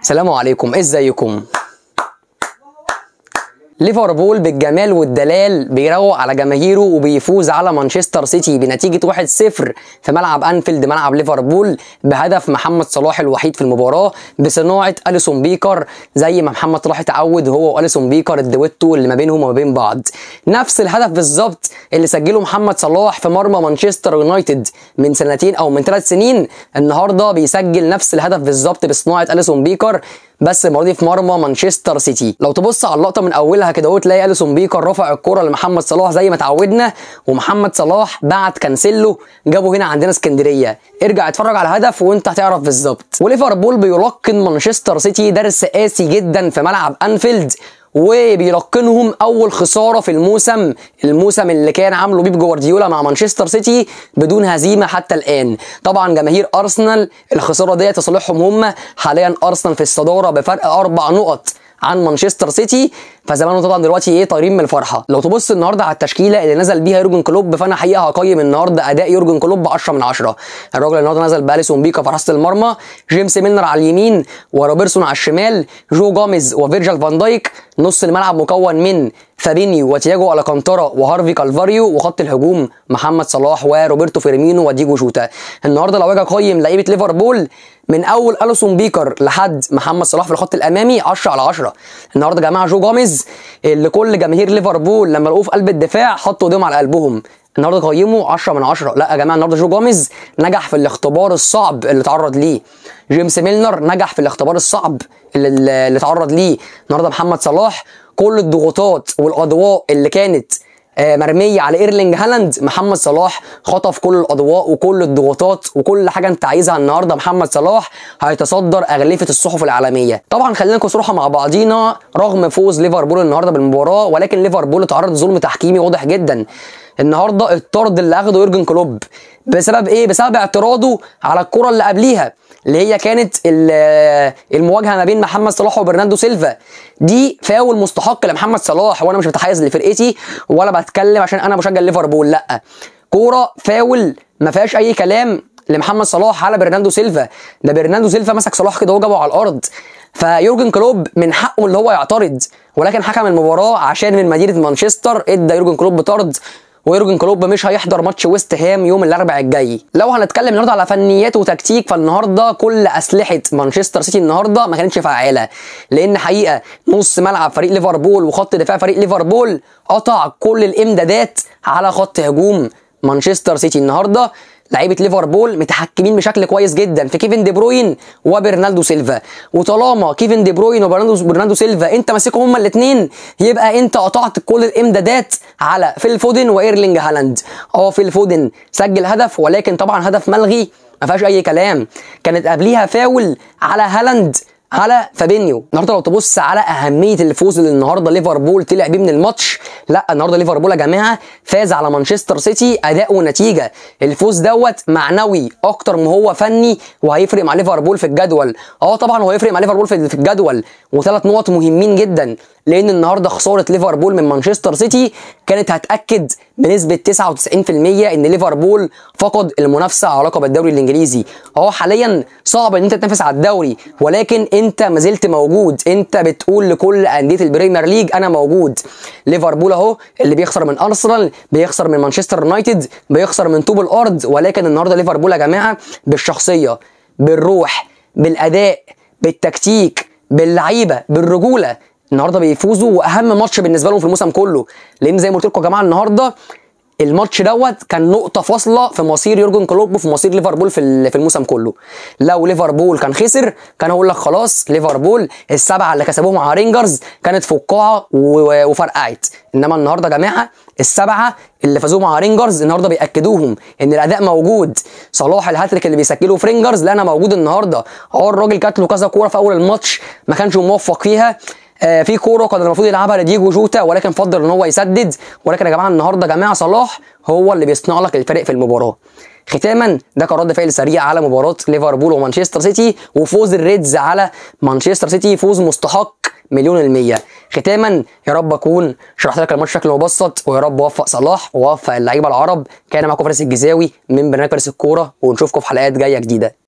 السلام عليكم، ازيكم؟ ليفربول بالجمال والدلال بيروق على جماهيره وبيفوز على مانشستر سيتي بنتيجة 1-0 في ملعب أنفيلد ملعب ليفربول بهدف محمد صلاح الوحيد في المباراة بصناعة أليسون بيكر، زي ما محمد صلاح اتعود هو وأليسون بيكر الدويتو اللي ما بينهم وما بين بعض. نفس الهدف بالظبط اللي سجله محمد صلاح في مرمى مانشستر يونايتد من سنتين أو من 3 سنين، النهارده بيسجل نفس الهدف بالظبط بصناعة أليسون بيكر، بس المره دي في مرمى مانشستر سيتي. لو تبص على اللقطه من اولها كده اهو تلاقي أليسون بيكر رفع الكره لمحمد صلاح زي ما اتعودنا، ومحمد صلاح بعت كانسيلو جابه هنا عندنا اسكندريه. ارجع اتفرج على الهدف وانت هتعرف بالظبط. وليفربول بيلقن مانشستر سيتي درس قاسي جدا في ملعب أنفيلد، وبيلقنهم اول خساره في الموسم اللي كان عامله بيب جوارديولا مع مانشستر سيتي بدون هزيمه حتى الان. طبعا جماهير ارسنال الخساره دي تصالحهم هم، حاليا ارسنال في الصداره بفرق 4 نقط عن مانشستر سيتي، فزمانه طبعا دلوقتي طايرين من الفرحه. لو تبص النهارده على التشكيله اللي نزل بيها يورجن كلوب، فانا حقيقه هقيم النهارده اداء يورجن كلوب 10 من 10. الراجل النهارده نزل بأليسون بيكر في حراسه المرمى، جيمس ميلنر على اليمين وروبرتسون على الشمال، جو جاميز وفيرجيل فان دايك، نص الملعب مكون من فابينيو وتياجو الكانتارا وهارفي كالفاريو، وخط الهجوم محمد صلاح وروبرتو فيرمينو وديجو جوتا. النهارده لو اجي اقيم لعيبه ليفربول من اول أليسون بيكر لحد محمد صلاح في الخط الامامي 10 على 10. النهارده يا جماعه جو جاميز اللي كل جماهير ليفربول لما لقوه في قلب الدفاع حطوا ايديهم على قلبهم، النهارده قيمه 10 من 10. لا يا جماعه، النهارده جو جاميز نجح في الاختبار الصعب اللي اتعرض ليه. جيمس ميلنر نجح في الاختبار الصعب اللي اتعرض ليه. النهارده محمد صلاح كل الضغوطات والاضواء اللي كانت مرميه على ايرلينج هالاند، محمد صلاح خطف كل الاضواء وكل الضغوطات وكل حاجه انت عايزها. النهارده محمد صلاح هيتصدر اغلفه الصحف العالميه. طبعا خلينا نكون صراحه مع بعضينا، رغم فوز ليفربول النهارده بالمباراه، ولكن ليفربول اتعرض لظلم تحكيمي واضح جدا. النهارده الطرد اللي اخده يورجن كلوب بسبب ايه؟ بسبب اعتراضه على الكره اللي قبليها اللي هي كانت المواجهه ما بين محمد صلاح وبرناردو سيلفا. دي فاول مستحق لمحمد صلاح، وانا مش متحيز لفرقتي ولا بتكلم عشان انا بشجع ليفربول، لا، كوره فاول ما فيهاش اي كلام لمحمد صلاح على برناردو سيلفا. ده برناردو سيلفا مسك صلاح كده وجابه على الارض، فيورجن كلوب من حقه اللي هو يعترض، ولكن حكم المباراه عشان من مدينه مانشستر ادى يورجن كلوب طرد، ويورجن كلوب مش هيحضر ماتش ويست هام يوم الاربعاء الجاي. لو هنتكلم النهارده على فنيات وتكتيك، فالنهارده كل اسلحه مانشستر سيتي النهارده ما كانتش فعاله، لان حقيقه نص ملعب فريق ليفربول وخط دفاع فريق ليفربول قطع كل الامدادات على خط هجوم مانشستر سيتي. النهارده لعيبه ليفربول متحكمين بشكل كويس جدا في كيفن دي بروين وبرناردو سيلفا، وطالما كيفن دي بروين وبرناردو سيلفا انت ماسكهم هما الاثنين، يبقى انت قطعت كل الامدادات على فيل فودن وايرلينج هالاند. فيل فودن سجل هدف، ولكن طبعا هدف ملغي ما فيهاش اي كلام، كانت قبليها فاول على هالاند على فابينيو. النهارده لو تبص على اهميه الفوز اللي النهارده ليفربول طلع بيه من الماتش، لا النهارده ليفربول يا جماعه فاز على مانشستر سيتي اداء ونتيجه. الفوز دوت معنوي اكتر ما هو فني، وهيفرق مع ليفربول في الجدول. طبعا هو هيفرق مع ليفربول في الجدول، وثلاث نقط مهمين جدا، لان النهارده خساره ليفربول من مانشستر سيتي كانت هتاكد بنسبه 99% ان ليفربول فقد المنافسه على لقب الدوري الانجليزي. حاليا صعب ان انت تنافس على الدوري، ولكن انت ما زلت موجود، انت بتقول لكل انديه البريمير ليج انا موجود. ليفربول اهو اللي بيخسر من ارسنال، بيخسر من مانشستر يونايتد، بيخسر من طوب الارض، ولكن النهارده ليفربول يا جماعه بالشخصيه، بالروح، بالاداء، بالتكتيك، باللعيبه، بالرجوله، النهارده بيفوزوا، واهم ماتش بالنسبه لهم في الموسم كله، لان زي ما قلت لكم يا جماعه النهارده الماتش دوت كان نقطه فاصله في مصير يورجن كلوب وفي مصير ليفربول في الموسم كله. لو ليفربول كان خسر كان هقول لك خلاص ليفربول السبعه اللي كسبوهم مع رينجرز كانت فقاعه وفرقعت، انما النهارده يا جماعه السبعه اللي فازوا مع رينجرز النهارده بياكدوهم ان الاداء موجود. صلاح الهاتريك اللي بيسجله في رينجرز لا انا موجود النهارده. الراجل جات له كذا كوره في اول الماتش ما كانش موفق فيها، في كوره كان المفروض يلعبها لديجو جوتا ولكن فضل ان هو يسدد، ولكن يا جماعه النهارده يا جماعه صلاح هو اللي بيصنع لك الفرق في المباراه. ختاما ده كان رد فعل سريع على مباراه ليفربول ومانشستر سيتي وفوز الريدز على مانشستر سيتي، فوز مستحق مليون%. ختاما يا رب اكون شرحت لك الماتش بشكل مبسط، ويا رب اوفق صلاح واوفق اللعيبه العرب. كان معاكم فارس الجزاوي من برنامج فارس الكوره، ونشوفكم في حلقات جايه جديده.